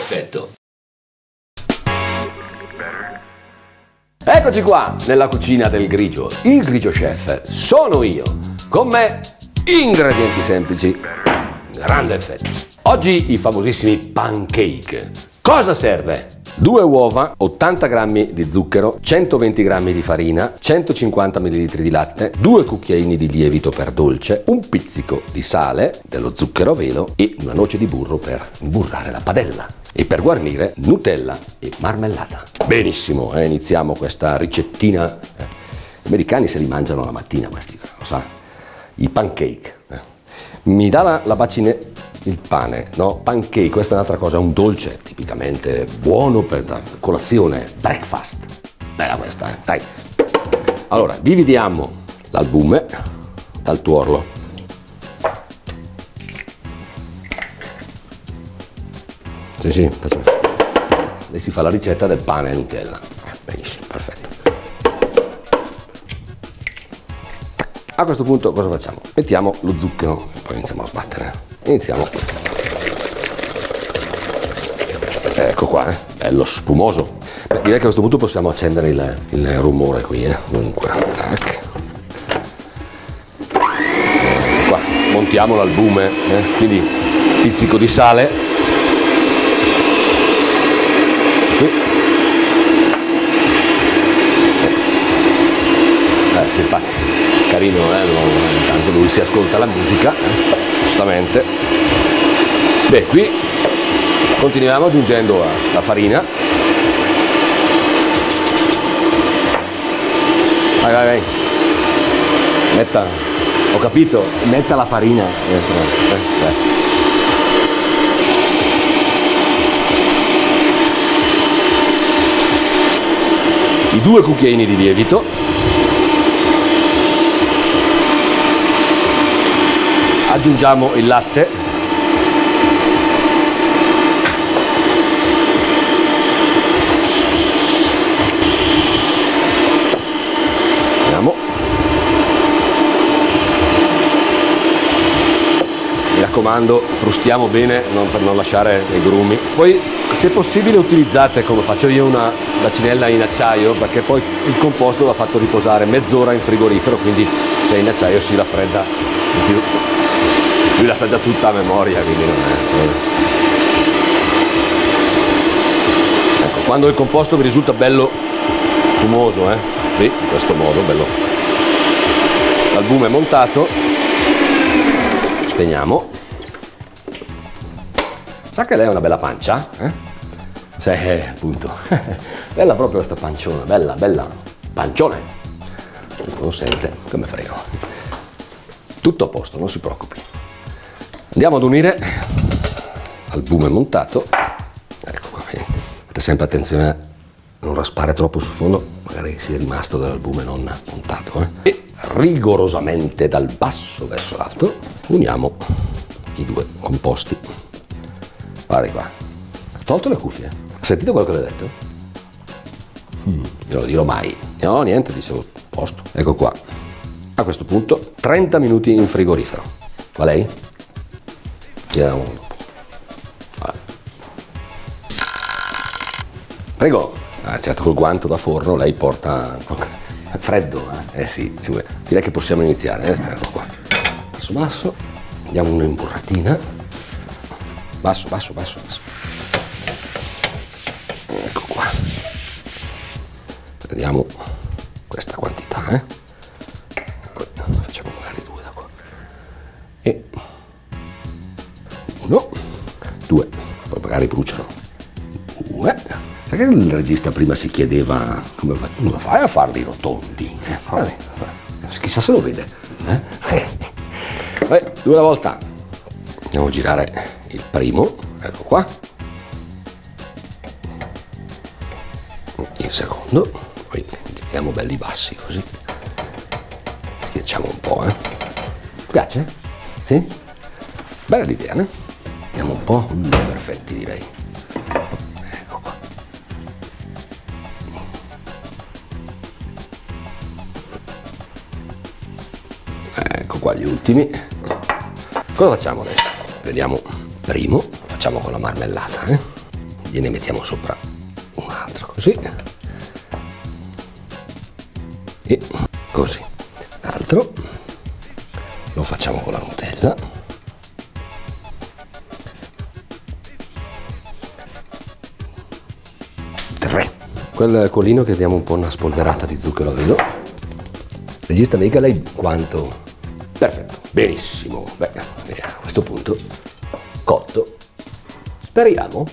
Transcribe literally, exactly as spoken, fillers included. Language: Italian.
effetto. Eccoci qua nella cucina del grigio. Il grigio chef sono io. Con me ingredienti semplici, grande effetto. Oggi i famosissimi pancake. Cosa serve? Due uova, ottanta grammi di zucchero, centoventi grammi di farina, centocinquanta millilitri di latte, due cucchiaini di lievito per dolce, un pizzico di sale, dello zucchero a velo e una noce di burro per imburrare la padella. E per guarnire Nutella e marmellata. Benissimo, eh, iniziamo questa ricettina. Eh, gli americani se li mangiano la mattina questi, lo sa? I pancake. Eh. Mi dà la, la bacine il pane, no? Pancake, questa è un'altra cosa, un dolce tipicamente buono per la colazione, breakfast. Bella questa, eh? Dai. Allora, dividiamo l'albume dal tuorlo. Sì, sì, facciamo. Lei si fa la ricetta del pane e Nutella. Benissimo, perfetto. A questo punto cosa facciamo? Mettiamo lo zucchero e poi iniziamo a sbattere. Iniziamo. Ecco qua, eh? Bello spumoso. Beh, direi che a questo punto possiamo accendere il, il rumore qui, eh? Dunque, tac. Ecco qua, montiamo l'albume, eh? Quindi pizzico di sale. Qui. Eh sì, infatti, carino, eh? Intanto lui si ascolta la musica, eh? Giustamente. Beh, qui continuiamo aggiungendo la, la farina. Vai, vai, vai. Metta, ho capito, metta la farina dentro. Eh, grazie. I due cucchiaini di lievito, aggiungiamo il latte, vediamo, mi raccomando frustiamo bene non, per non lasciare i grumi. Poi se possibile utilizzate, come faccio io, una bacinella in acciaio, perché poi il composto va fatto riposare mezz'ora in frigorifero, quindi se è in acciaio si raffredda di più. Lui la sa già tutta a memoria, quindi non è... Ecco, quando il composto vi risulta bello spumoso, eh? Sì, in questo modo, bello. L'albume è montato, spegniamo. Sa che lei ha una bella pancia? Eh? Sì, appunto. Bella proprio questa panciona, bella, bella. Pancione. Non sente, che me frego. Tutto a posto, non si preoccupi. Andiamo ad unire albume montato. Ecco qua. Fate sempre attenzione a non raspare troppo sul fondo, magari sia rimasto dell'albume non montato. Eh? E rigorosamente dal basso verso l'alto uniamo i due composti. Guarda qua, ha tolto le cuffie. Sentite quello che le ho detto? Mm, io lo dirò mai. No, niente, dicevo, posto. Ecco qua. A questo punto trenta minuti in frigorifero. Va lei? Vediamo dopo. Prego. Ah, certo, col guanto da forno lei porta... Freddo, eh? Eh sì, direi che possiamo iniziare. Eh? Ecco qua. Basso, basso. Diamo un'imburratina. Basso, basso, basso, basso. Ecco qua. Prendiamo questa quantità, eh. Facciamo magari due da qua. E uno, due. Poi magari bruciano. Due. Sai che il regista prima si chiedeva come, fa, come fai a farli rotondi? Eh? Vabbè, chissà se lo vede. Eh? Vabbè, due alla volta. Andiamo a girare il primo, ecco qua, il secondo, poi giriamo belli bassi così, schiacciamo un po', eh. Piace? Sì? Bella l'idea, né? Vediamo un po', mm, perfetti direi. Ecco qua. Ecco qua gli ultimi. Cosa facciamo adesso? Vediamo. Primo, facciamo con la marmellata, eh? gliene mettiamo sopra un altro così e così. L'altro lo facciamo con la Nutella. Tre. Quel colino che diamo un po' una spolverata di zucchero a velo. Regista, mi dica lei quanto? Perfetto, benissimo. Beh, a questo punto cotto. Speriamo.